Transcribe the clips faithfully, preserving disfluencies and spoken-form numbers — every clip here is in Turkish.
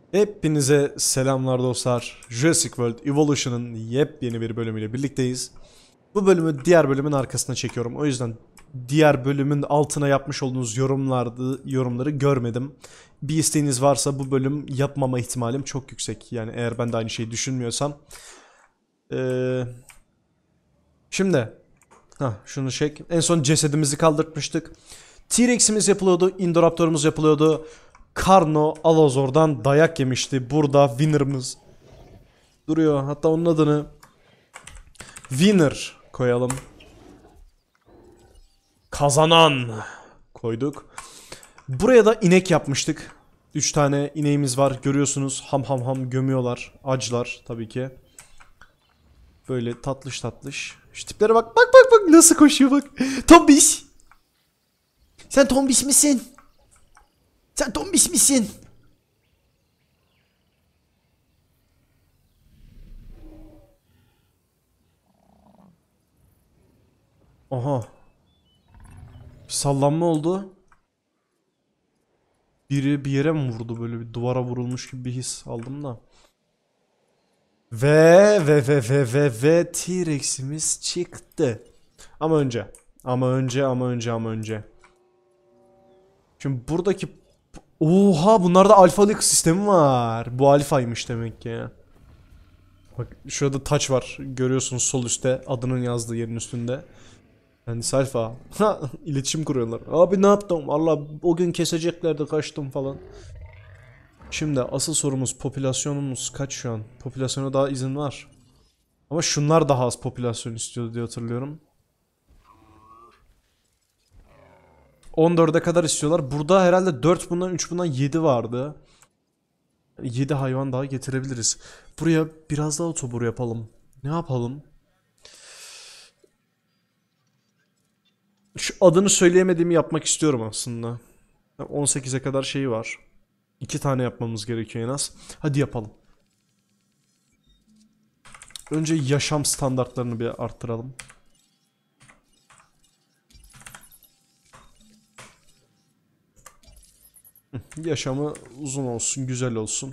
Hepinize selamlar dostlar. Jurassic World Evolution'ın yepyeni bir bölümüyle birlikteyiz. Bu bölümü diğer bölümün arkasına çekiyorum. O yüzden diğer bölümün altına yapmış olduğunuz yorumlardı, yorumları görmedim. Bir isteğiniz varsa bu bölüm yapmama ihtimalim çok yüksek. Yani eğer ben de aynı şeyi düşünmüyorsam. Ee, şimdi. Hah, şunu çek. En son cesedimizi kaldırtmıştık. T-Rex'imiz yapılıyordu. Indoraptor'umuz yapılıyordu. Carno Alazor'dan dayak yemişti. Burada winner'ımız duruyor. Hatta onun adını Winner koyalım. Kazanan koyduk. Buraya da inek yapmıştık. Üç tane ineğimiz var. Görüyorsunuz ham ham ham gömüyorlar. Acılar tabii ki. Böyle tatlış tatlış. Şu tiplere bak. Bak bak bak nasıl koşuyor bak. Tombiş. Sen tombiş misin? Sen tombiş misin? Aha. Bir sallanma oldu. Biri bir yere mi vurdu, böyle bir duvara vurulmuş gibi bir his aldım da. Ve ve ve ve ve ve T-Rex'imiz çıktı. Ama önce. Ama önce ama önce ama önce. Şimdi buradaki... Oha, bunlarda alfalık sistemi var. Bu alfaymış demek ki. Bak şurada taç var. Görüyorsunuz sol üstte. Adının yazdığı yerin üstünde. Yani alfa. Ha, iletişim kuruyorlar. Abi ne yaptım? Allah, o gün keseceklerdi, kaçtım falan. Şimdi asıl sorumuz, popülasyonumuz kaç şu an? Popülasyona daha izin var. Ama şunlar daha az popülasyon istiyordu diye hatırlıyorum. on dörde kadar istiyorlar. Burada herhalde dört bundan, üç bundan yedi vardı. yedi hayvan daha getirebiliriz. Buraya biraz daha otobur yapalım. Ne yapalım? Şu adını söyleyemediğimi yapmak istiyorum aslında. on sekize kadar şeyi var. iki tane yapmamız gerekiyor en az. Hadi yapalım. Önce yaşam standartlarını bir arttıralım. Yaşamı uzun olsun, güzel olsun.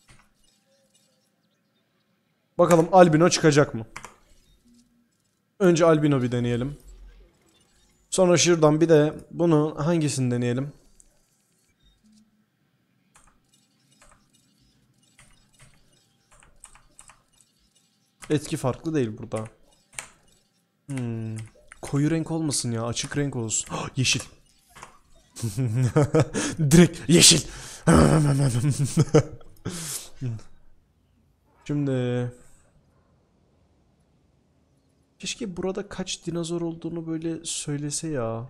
Bakalım albino çıkacak mı? Önce albino bir deneyelim. Sonra şuradan bir de bunu hangisini deneyelim? Etki farklı değil burada. Hmm. Koyu renk olmasın ya, açık renk olsun. Oh, yeşil. Direkt yeşil. Şimdi keşke burada kaç dinozor olduğunu böyle söylese ya.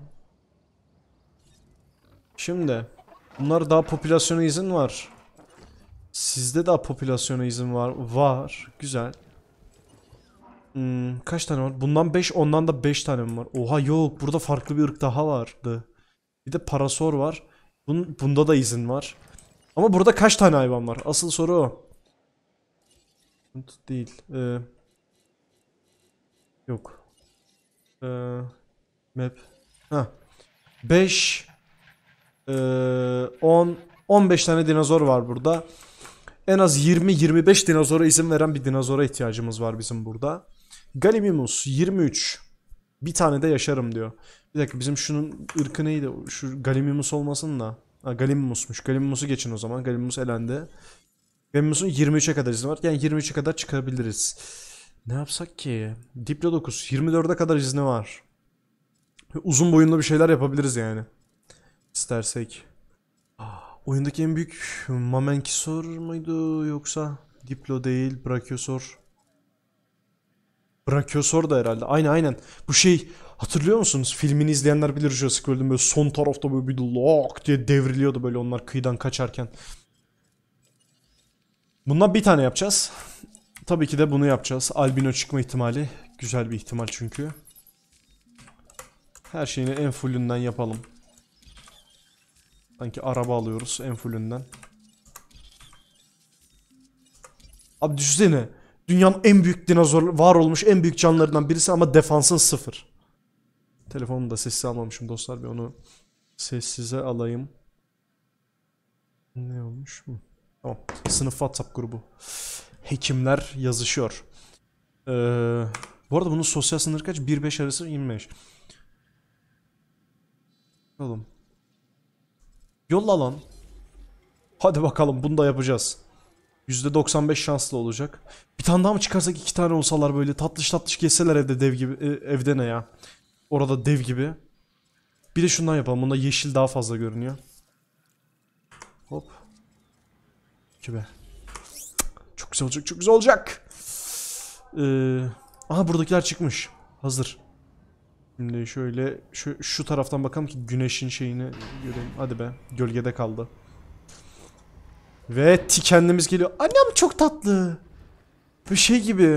Şimdi bunlar daha popülasyona izin var. Sizde daha popülasyona izin var. Var. Güzel. Hmm, kaç tane var? Bundan beş, ondan da beş tane mi var? Oha yok. Burada farklı bir ırk daha vardı. Bir de parasor var. Bun, bunda da izin var. Ama burada kaç tane hayvan var? Asıl soru o. Değil. Ee, yok. Ee, map. Ha. beş, on, on beş tane dinozor var burada. En az yirmi yirmi beş dinozora izin veren bir dinozora ihtiyacımız var bizim burada. Gallimimus yirmi üç. Bir tane de yaşarım diyor. Bir dakika, bizim şunun ırkı neydi? Şu Gallimimus olmasın da. Ha, Gallimimus'muş. Gallimimus'u geçin o zaman. Gallimimus elendi. Gallimimus'un yirmi üçe kadar izni var. Yani yirmi üçe kadar çıkabiliriz. Ne yapsak ki? Diplodocus yirmi dörde kadar izni var. Uzun boyunlu bir şeyler yapabiliriz yani. İstersek. Oyundaki en büyük Mamenkisor muydu yoksa Diplo değil, Brachiosor. Brachiosor da herhalde. Aynen aynen. Bu şey, hatırlıyor musunuz? Filmini izleyenler bilir, Jurassic World'ün böyle son tarafta böyle bir lock diye devriliyordu böyle onlar kıyıdan kaçarken. Bundan bir tane yapacağız. Tabii ki de bunu yapacağız. Albino çıkma ihtimali güzel bir ihtimal çünkü. Her şeyini en fullünden yapalım. Sanki araba alıyoruz en fullünden. Abi düşünsene. Dünyanın en büyük dinozor, var olmuş en büyük canlılarından birisi ama defansın sıfır. Telefonumu da sessize almamışım dostlar, bir onu sessize alayım. Ne olmuş? Hı. Tamam. Sınıf WhatsApp grubu. Hekimler yazışıyor. Ee, bu arada bunun sosyal sınırı kaç? bir beş arası yirmi beş. Oğlum. Yolla lan. Hadi bakalım bunu da yapacağız. yüzde doksan beş şanslı olacak. Bir tane daha mı çıkarsak, iki tane olsalar böyle tatlış tatlış geçseler evde dev gibi. E, evde ne ya? Orada dev gibi. Bir de şundan yapalım. Bunda yeşil daha fazla görünüyor. Hop. iki be. Çok güzel olacak, çok güzel olacak. Ee, aha buradakiler çıkmış. Hazır. Şimdi şöyle şu, şu taraftan bakalım ki güneşin şeyini göreyim. Hadi be. Gölgede kaldı. Ve tikenimiz geliyor. Annem çok tatlı. Bir şey gibi.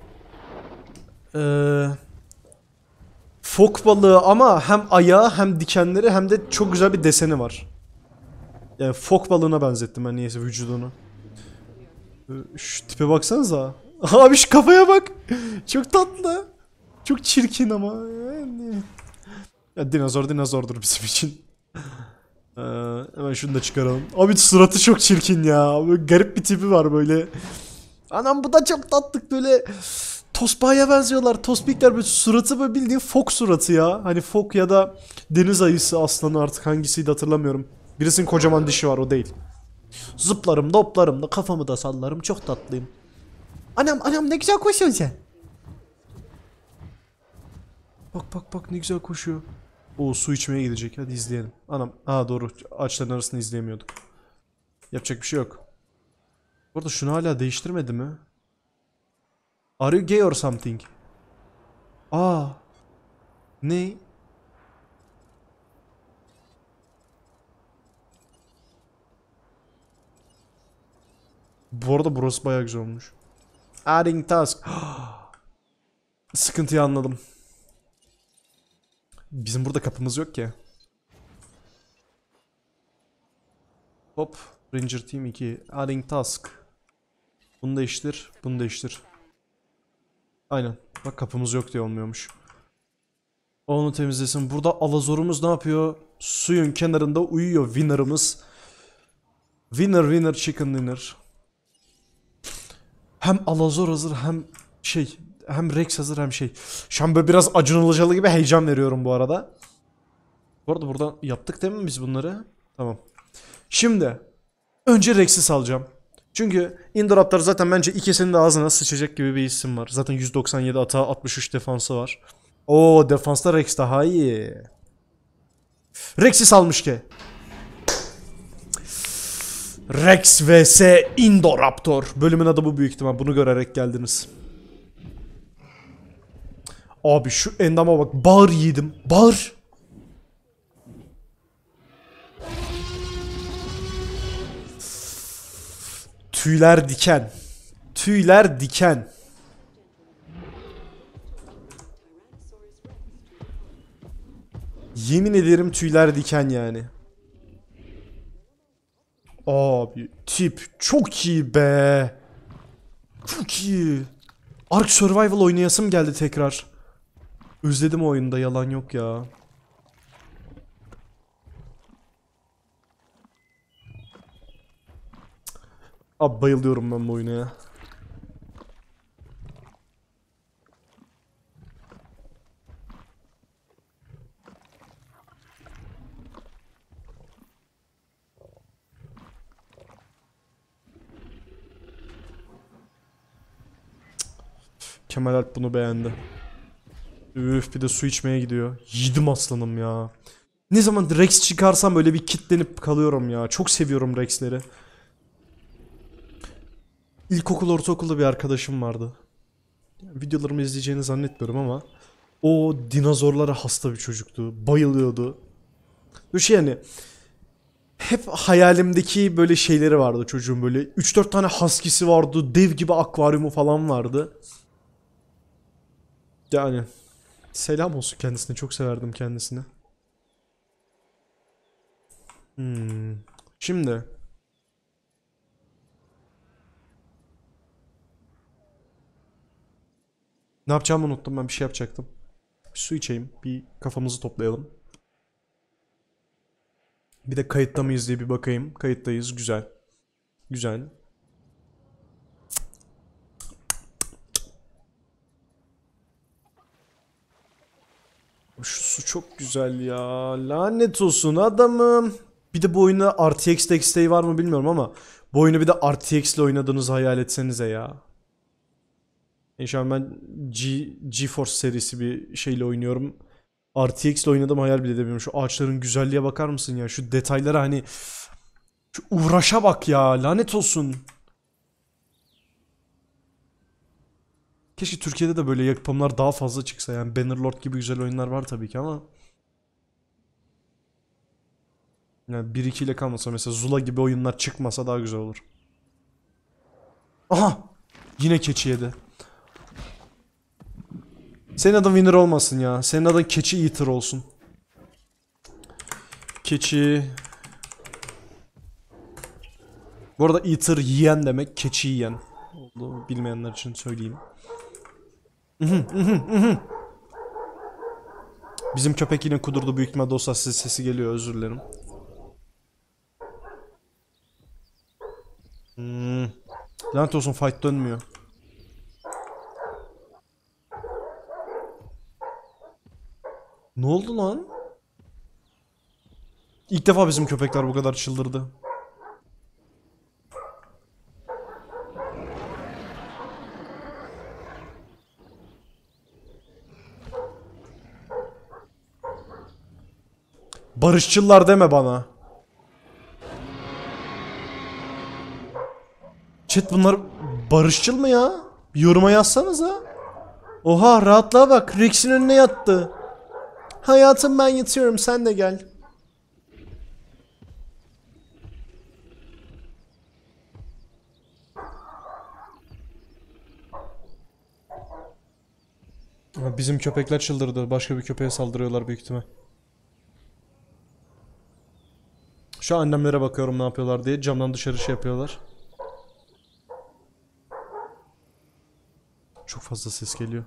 Ee, fok balığı ama hem ayağı hem dikenleri hem de çok güzel bir deseni var. Yani fok balığına benzettim ben niyeyse vücudunu. Ee, şu tipe baksanıza. Abi şu kafaya bak. Çok tatlı. Çok çirkin ama. Yani. Ya dinozor dinozordur bizim için. Ee, hemen şunu da çıkaralım. Abi suratı çok çirkin ya. Böyle garip bir tipi var böyle. Anam bu da çok tatlı böyle. Tosbağa'ya benziyorlar. Tospikler böyle suratı böyle bildiğin fok suratı ya. Hani fok ya da deniz ayısı, aslanı, artık hangisiydi hatırlamıyorum. Birisinin kocaman dişi var, o değil. Zıplarım doplarım da kafamı da sallarım, çok tatlıyım. Anam anam ne güzel koşuyorsun sen. Bak bak bak ne güzel koşuyor. O su içmeye gidecek, hadi izleyelim. Anam, aa doğru, ağaçların arasında izleyemiyorduk. Yapacak bir şey yok. Bu arada şunu hala değiştirmedi mi? Are you gay or something? Aa. Ne? Bu arada burası bayağı güzel olmuş. Adding task. Sıkıntıyı anladım. Bizim burada kapımız yok ki. Hop. Ranger Team iki. Adding task. Bunu değiştir. Bunu değiştir. Aynen. Bak kapımız yok diye olmuyormuş. Onu temizlesin. Burada alazorumuz ne yapıyor? Suyun kenarında uyuyor winner'ımız. Winner winner chicken dinner. Hem alazor hazır hem şey, hem Rex hazır hem şey. Şu an böyle biraz Acun Ilıcalı gibi heyecan veriyorum bu arada. Bu arada buradan yaptık değil mi biz bunları? Tamam. Şimdi önce Rex'i salacağım. Çünkü Indoraptor zaten bence ikisinin de ağzına sıçacak gibi bir isim var. Zaten yüz doksan yedi atağı, altmış üç defansı var. Oo, defansta Rex daha iyi. Rex'i salmış ki. Rex vs Indoraptor. Bölümün adı bu büyük ihtimal. Bunu görerek geldiniz. Abi şu endama bak. Bağır yiğidim. Bağır. Tüyler diken. Tüyler diken. Yemin ederim tüyler diken yani. Abi tip çok iyi be. Çok iyi. Ark Survival oynayasım geldi tekrar. Özledim oyunda, yalan yok ya. Abi bayılıyorum ben bu oyuna ya. Kemal Alp bunu beğendi. Üf, bir de su içmeye gidiyor. Yedim aslanım ya. Ne zaman Rex çıkarsam böyle bir kitlenip kalıyorum ya. Çok seviyorum Rex'leri. İlkokul, ortaokulda bir arkadaşım vardı. Videolarımı izleyeceğini zannetmiyorum ama o dinozorlara hasta bir çocuktu. Bayılıyordu. Böyle şey yani, hep hayalimdeki böyle şeyleri vardı çocuğun, böyle üç dört tane husky'si vardı. Dev gibi akvaryumu falan vardı. Yani selam olsun kendisine. Çok severdim kendisini. Hmm. Şimdi ne yapacağımı unuttum, ben bir şey yapacaktım. Bir su içeyim. Bir kafamızı toplayalım. Bir de kayıtta mıyız diye bir bakayım. Kayıttayız. Güzel. Güzel. Şu su çok güzel ya. Lanet olsun adamım. Bir de bu oyunda R T X desteği var mı bilmiyorum ama bu oyunu bir de R T X ile oynadığınızı hayal etsenize ya. E şu an ben G GeForce serisi bir şeyle oynuyorum. R T X ile oynadım hayal bile edemiyorum. Şu ağaçların güzelliğe bakar mısın ya? Şu detaylara hani şu uğraşa bak ya. Lanet olsun. Keşke Türkiye'de de böyle yapımlar daha fazla çıksa. Yani Bannerlord gibi güzel oyunlar var tabii ki ama yani bir iki ile kalmasa, mesela Zula gibi oyunlar çıkmasa daha güzel olur. Aha! Yine keçi yedi. Senin adın winner olmasın ya. Senin adın keçi eater olsun. Keçi. Bu arada eater yiyen demek, keçi yiyen. Oldu, bilmeyenler için söyleyeyim. Bizim köpek yine kudurdu, büyük ihtimalle dostlar size sesi geliyor, özür dilerim. Hmm. Lanet olsun, fight dönmüyor. Ne oldu lan? İlk defa bizim köpekler bu kadar çıldırdı. Barışçılar deme bana. Chat, bunlar barışçıl mı ya? Bir yoruma yazsanıza. Oha, rahatlığa bak. Rex'in önüne yattı. Hayatım ben yatıyorum, sen de gel. Bizim köpekler çıldırdı. Başka bir köpeğe saldırıyorlar büyük ihtimal. Şu an annemlere bakıyorum ne yapıyorlar diye. Camdan dışarı şey yapıyorlar. Çok fazla ses geliyor.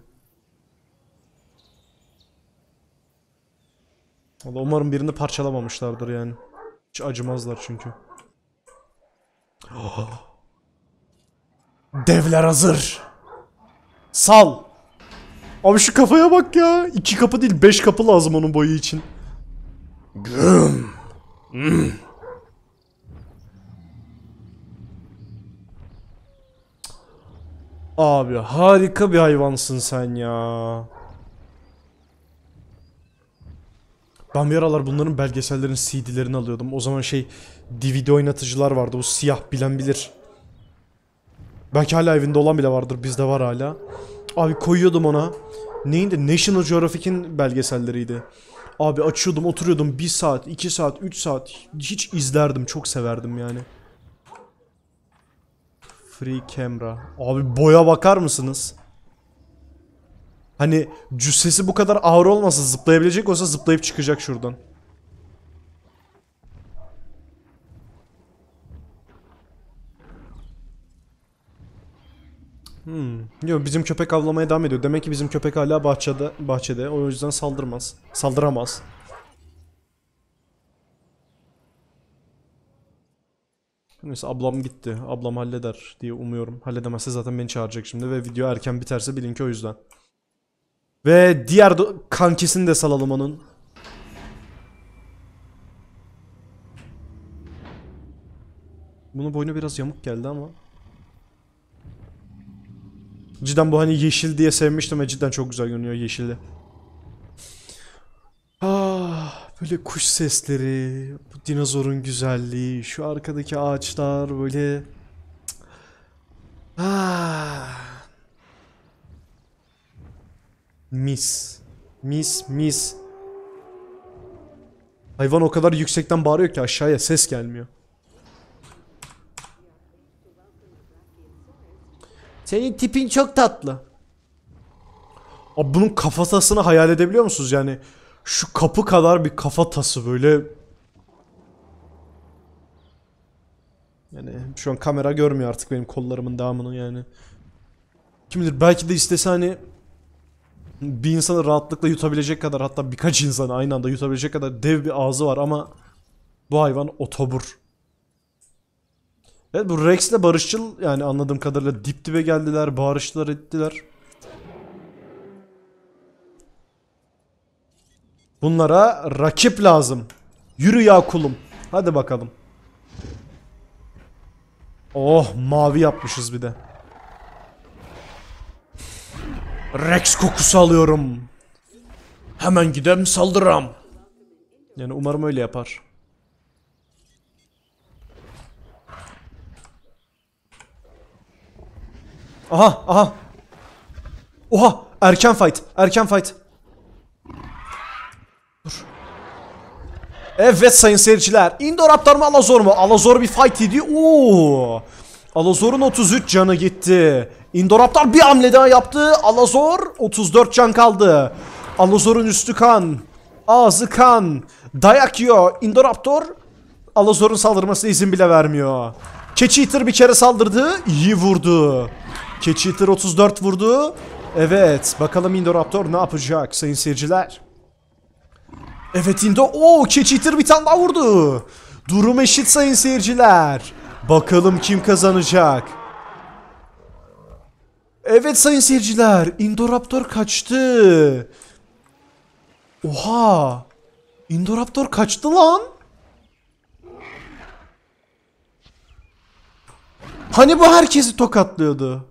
Vallahi umarım birini parçalamamışlardır yani. Hiç acımazlar çünkü. Devler hazır. Sal. Abi şu kafaya bak ya. İki kapı değil, beş kapı lazım onun boyu için. Güm. Hmm. Abi harika bir hayvansın sen ya. Ben bir aralar bunların belgesellerin C D'lerini alıyordum. O zaman şey D V D oynatıcılar vardı. Bu siyah, bilen bilir. Belki hala evinde olan bile vardır. Bizde var hala. Abi koyuyordum ona. Neydi? National Geographic'in belgeselleriydi. Abi açıyordum, oturuyordum bir saat, iki saat, üç saat. Hiç izlerdim. Çok severdim yani. Free camera. Abi boya bakar mısınız? Hani cüssesi bu kadar ağır olmasa, zıplayabilecek olsa zıplayıp çıkacak şuradan. Hmm. Yok, bizim köpek avlamaya devam ediyor. Demek ki bizim köpek hala bahçede, bahçede. O yüzden saldırmaz. Saldıramaz. Neyse, ablam gitti. Ablam halleder diye umuyorum. Halledemezse zaten beni çağıracak şimdi ve video erken biterse bilin ki o yüzden. Ve diğer kankisini de salalım onun. Bunun boynu biraz yamuk geldi ama. Cidden bu hani yeşil diye sevmiştim ve cidden çok güzel görünüyor yeşilli. Ah, böyle kuş sesleri, bu dinozorun güzelliği, şu arkadaki ağaçlar böyle. Ah. Mis. Mis, mis. Hayvan o kadar yüksekten bağırıyor ki aşağıya ses gelmiyor. Senin tipin çok tatlı. Abi bunun kafatasını hayal edebiliyor musunuz? Yani şu kapı kadar bir kafatası böyle. Yani şu an kamera görmüyor artık benim kollarımın devamını yani. Kim bilir, belki de istese hani bir insanı rahatlıkla yutabilecek kadar, hatta birkaç insanı aynı anda yutabilecek kadar dev bir ağzı var ama bu hayvan otobur. Evet, bu Rex'le barışçıl yani, anladığım kadarıyla dip dibe geldiler, bağırıştılar ettiler. Bunlara rakip lazım. Yürü ya kulum. Hadi bakalım. Oh, mavi yapmışız bir de. Rex kokusu alıyorum. Hemen gidem saldıram. Yani umarım öyle yapar. Aha aha. Oha, erken fight. Erken fight. Dur. Evet sayın seyirciler. Indoraptor mu Alazor mu? Alazor bir fight ediyor. Oo. Alazor'un otuz üç canı gitti. Indoraptor bir hamle daha yaptı. Alazor otuz dört can kaldı. Alazor'un üstü kan. Ağzı kan. Dayak yiyor. Indoraptor Alazor'un saldırmasına izin bile vermiyor. Keçi bir kere saldırdı. İyi vurdu. Keçi otuz dört vurdu. Evet. Bakalım Indoraptor ne yapacak sayın seyirciler. Evet Indo. Oo, Keçi bir tane daha vurdu. Durum eşit sayın seyirciler. Bakalım kim kazanacak. Evet sayın seyirciler. Indoraptor kaçtı. Oha. Indoraptor kaçtı lan. Hani bu herkesi tokatlıyordu.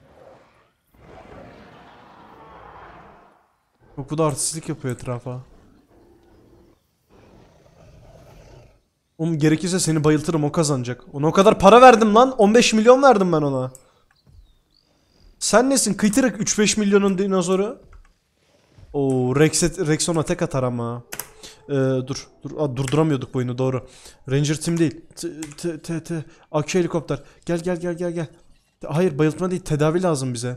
Yok, bu da artistlik yapıyor etrafa. Oğlum gerekirse seni bayıltırım, o kazanacak. Ona o kadar para verdim lan. on beş milyon verdim ben ona. Sen nesin? Kıytırık üç beş milyonun dinozoru. Oo, Rex, Rex ona tek atar ama. Ee, dur. dur Aa, durduramıyorduk bu oyunu, doğru. Ranger Team değil. T t t t Akü helikopter. Gel gel gel gel gel. Hayır, bayıltma değil. Tedavi lazım bize.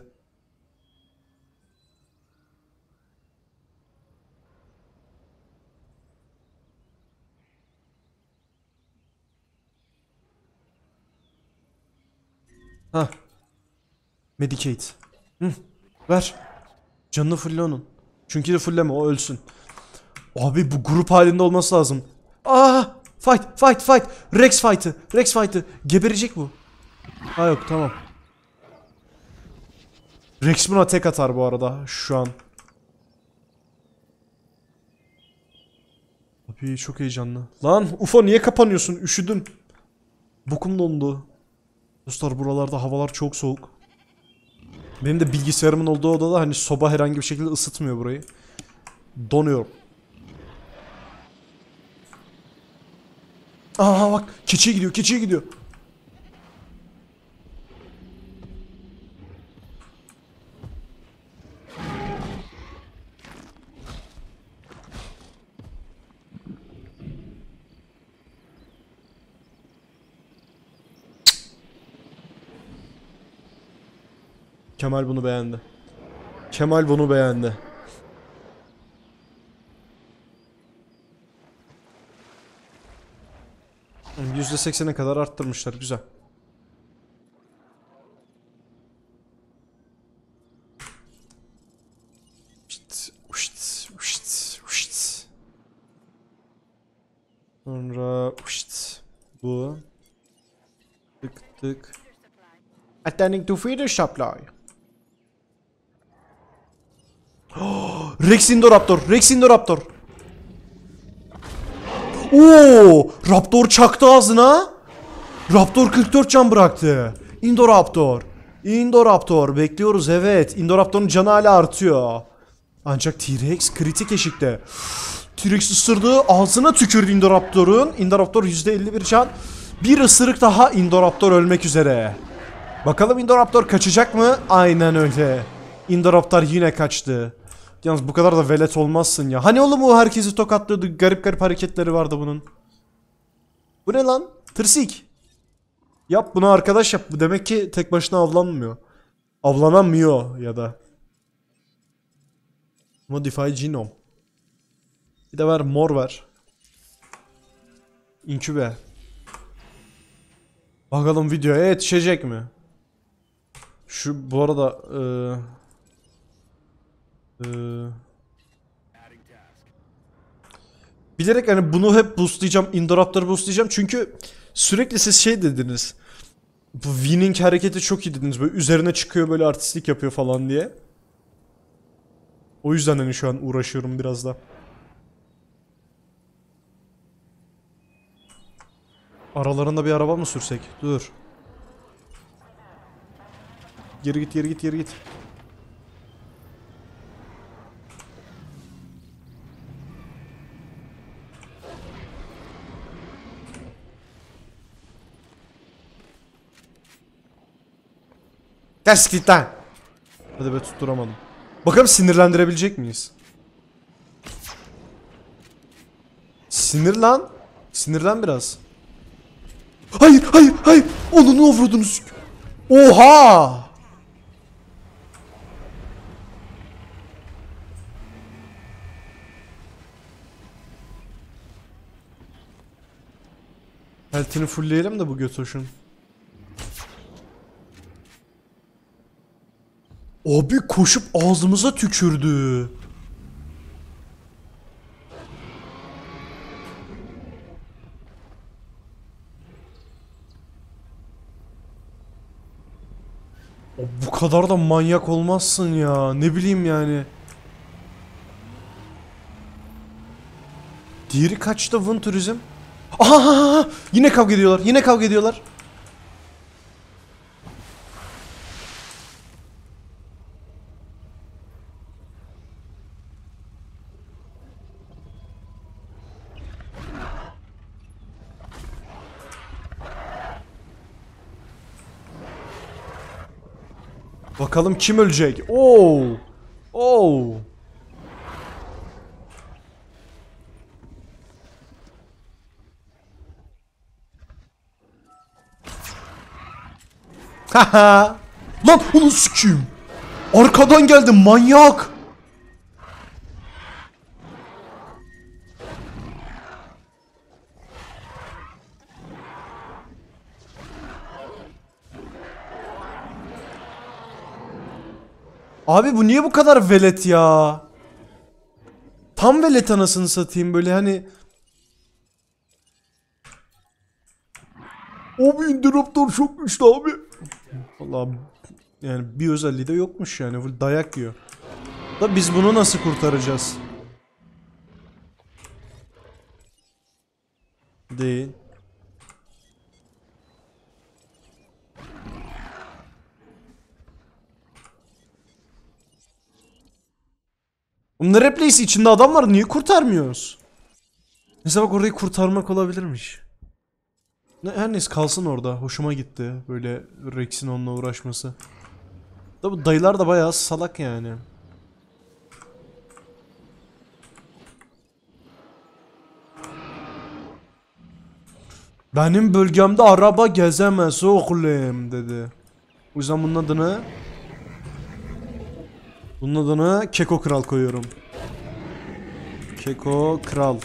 Ha. Medicate. Hı. Ver. Canını fulle onun. Çünkü de fulleme, o ölsün. Abi bu grup halinde olması lazım. Aa! Fight, fight, fight. Rex fight'ı. Rex fight'ı. Geberecek bu. Ha yok, tamam. Rex buna tek atar bu arada şu an. Abi çok heyecanlı. Lan U F O niye kapanıyorsun? Üşüdüm. Bokum dondu. Dostlar, buralarda havalar çok soğuk. Benim de bilgisayarımın olduğu odada hani soba herhangi bir şekilde ısıtmıyor burayı. Donuyorum. Aa bak, keçiye gidiyor, keçiye gidiyor. Kemal bunu beğendi. Kemal bunu beğendi. yüzde seksene kadar arttırmışlar, güzel. Uşt, uşt, uşt, uşt. Sonra uşt. Bu. Tık tık. Attending to feeder supply. Rex Indoraptor, Rex Indoraptor. Oo, Raptor çaktı ağzına. Raptor kırk dört can bıraktı. Indoraptor. Indoraptor bekliyoruz, evet. Indoraptor'un canı hala artıyor. Ancak T-Rex kritik eşikte. T-Rex ısırdı, ağzına tükürdü Indoraptor'un. Indoraptor yüzde elli bir can. Bir ısırık daha, Indoraptor ölmek üzere. Bakalım Indoraptor kaçacak mı? Aynen öyle. Indoraptor yine kaçtı. Yalnız bu kadar da velet olmazsın ya. Hani oğlum o herkesi tokatlıyordu. Garip garip hareketleri vardı bunun. Bu ne lan? Tırsik. Yap bunu arkadaş, yap. Bu demek ki tek başına avlanmıyor. Avlanamıyor ya da. Modify genome. Bir de ver, mor ver. İnkübe. Bakalım videoya yetişecek mi? Şu bu arada eee Ee, bilerek hani bunu hep boostlayacağım, Indoraptor'u boostlayacağım çünkü sürekli siz şey dediniz. Bu winning hareketi çok iyi dediniz. Böyle üzerine çıkıyor, böyle artistlik yapıyor falan diye. O yüzden hani şu an uğraşıyorum biraz da. Aralarında bir araba mı sürsek? Dur. Geri git, geri git, geri git. Ters git lan. Hadi be, tutturamadım. Bakalım sinirlendirebilecek miyiz? Sinir lan. Sinirlen biraz. Hayır, hayır, hayır. Onu ne vurdunuz? Oha! Health'ini fullleyelim de bu götoşun. Abi koşup ağzımıza tükürdü. O bu kadar da manyak olmazsın ya. Ne bileyim yani. Diğeri kaçta Vın Turizm? Aha, aha, aha! Yine kavga ediyorlar. Yine kavga ediyorlar. Bakalım kim ölecek? Oo! Oo! Haha! Lan onu sikeyim. Arkadan geldi manyak. Abi bu niye bu kadar velet ya? Tam velet anasını satayım böyle hani. Abi interruptor çok güçlü abi. Vallahi yani bir özelliği de yokmuş yani. Full dayak yiyor. Da biz bunu nasıl kurtaracağız? Değil. Bunlar replace içinde adam var, niye kurtarmıyoruz? Mesela bak, orayı kurtarmak olabilirmiş. Ne, her neyse kalsın orada. Hoşuma gitti böyle Rex'in onunla uğraşması. Da bu dayılar da bayağı salak yani. Benim bölgemde araba gezemez oğlum dedi. O yüzden bunun adını Bunun adını Keko Kral koyuyorum. Keko Kral.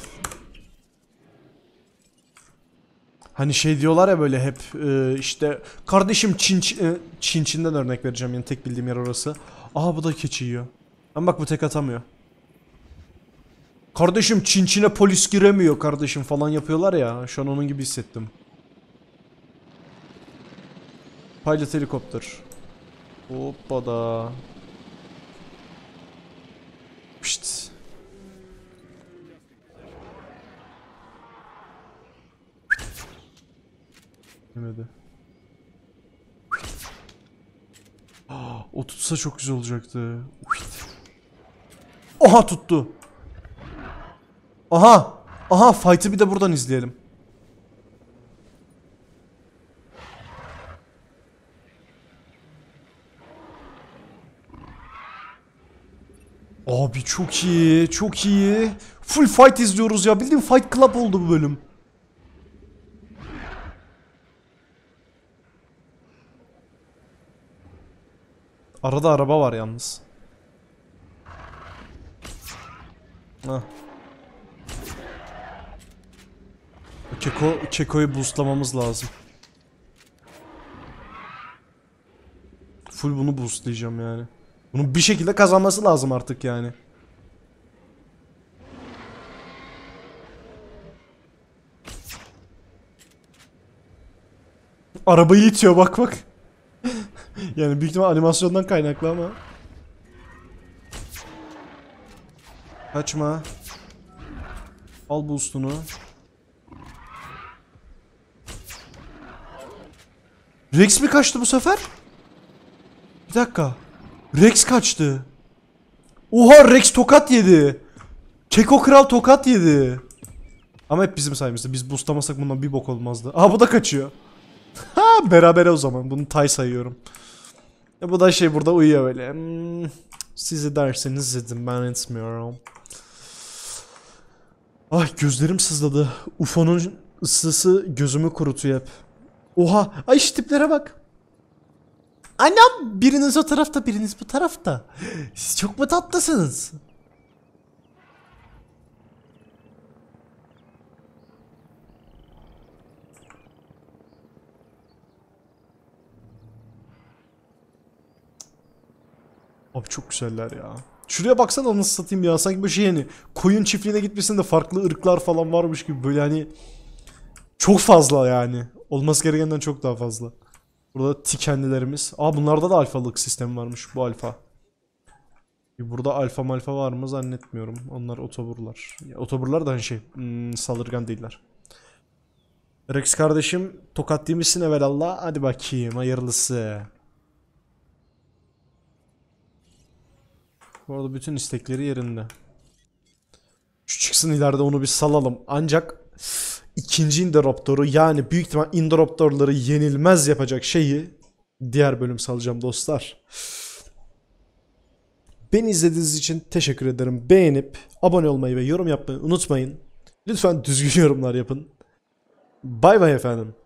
Hani şey diyorlar ya böyle hep e, işte kardeşim Çin, e, Çin Çin'den örnek vereceğim, yani tek bildiğim yer orası. Aha bu da keçi yiyor. Ama bak bu tek atamıyor. Kardeşim Çin Çin'e polis giremiyor kardeşim falan yapıyorlar ya. Şu an onun gibi hissettim. Pilot helikopter. Hoppada. Pişt. Yemedi. Ah, o tutsa çok güzel olacaktı. Aha tuttu. Aha. Aha fight'ı bir de buradan izleyelim. Abi çok iyi, çok iyi. Full fight izliyoruz ya. Bildiğin Fight Club oldu bu bölüm. Arada araba var yalnız. Hah. Keko, Keko'yu boostlamamız lazım. Full bunu boostlayacağım yani. Bunun bir şekilde kazanması lazım artık yani. Arabayı itiyor bak bak. Yani büyük ihtimal animasyondan kaynaklı ama. Kaçma. Al boost'unu. Rex mi kaçtı bu sefer? Bir dakika. Rex kaçtı. Oha, Rex tokat yedi. Keko Kral tokat yedi. Ama hep bizim sayemizde. Biz boostlamasak bundan bir bok olmazdı. Aha, bu da kaçıyor. Ha, berabere o zaman. Bunu tay sayıyorum. E bu da şey burada uyuyor böyle. Hmm, sizi derseniz dedim, ben etmiyorum. Ay, gözlerim sızladı. U F O'nun ısısı gözümü kurutuyor hep. Oha, ay şu tiplere bak. Annem, biriniz o tarafta, biriniz bu tarafta. Siz çok mu tatlısınız? Abi çok güzeller ya. Şuraya baksana, nasıl satayım ya. Sanki böyle şey, yani koyun çiftliğine gitmesinde farklı ırklar falan varmış gibi, böyle hani çok fazla yani. Olması gerekenden çok daha fazla. Burada tikenlilerimiz. Aa, bunlarda da alfalık sistemi varmış, bu alfa. Burada alfa malfa var mı zannetmiyorum. Onlar otoburlar. Ya, otoburlar da hani şey, hmm, saldırgan değiller. Rex kardeşim, tokat demişsin evelallah. Hadi bakayım, hayırlısı. Bu arada bütün istekleri yerinde. Şu çıksın ileride, onu bir salalım. Ancak ikinci Indoraptor'u, yani büyük ihtimal Indoraptor'ları yenilmez yapacak şeyi diğer bölüm salacağım dostlar. Beni izlediğiniz için teşekkür ederim. Beğenip abone olmayı ve yorum yapmayı unutmayın. Lütfen düzgün yorumlar yapın. Bay bay efendim.